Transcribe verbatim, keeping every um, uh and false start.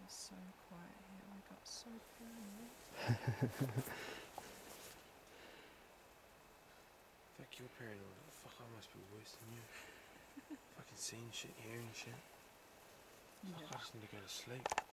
was so quiet here. I got so paranoid. Fuck your paranoid. Fuck, I must be worse than you. Fucking seeing shit, hearing shit. Fuck, Yeah. I just need to go to sleep.